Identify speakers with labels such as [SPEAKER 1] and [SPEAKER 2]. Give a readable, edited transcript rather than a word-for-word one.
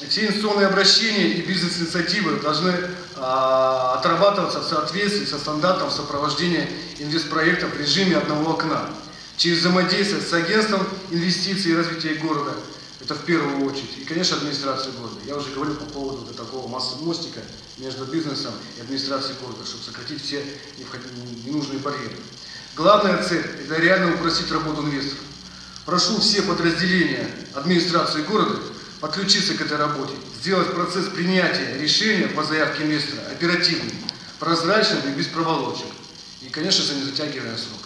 [SPEAKER 1] Все инвестиционные обращения и бизнес-инициативы должны отрабатываться в соответствии со стандартом сопровождения инвестпроектов в режиме одного окна, через взаимодействие с агентством инвестиций и развития города, это в первую очередь, и, конечно, администрацией города. Я уже говорил по поводу вот такого мостика между бизнесом и администрацией города, чтобы сократить все ненужные барьеры. Главная цель – это реально упростить работу инвесторов. Прошу все подразделения администрации города подключиться к этой работе, сделать процесс принятия решения по заявке инвестора оперативным, прозрачным и без проволочек. И, конечно же, не затягивая срок.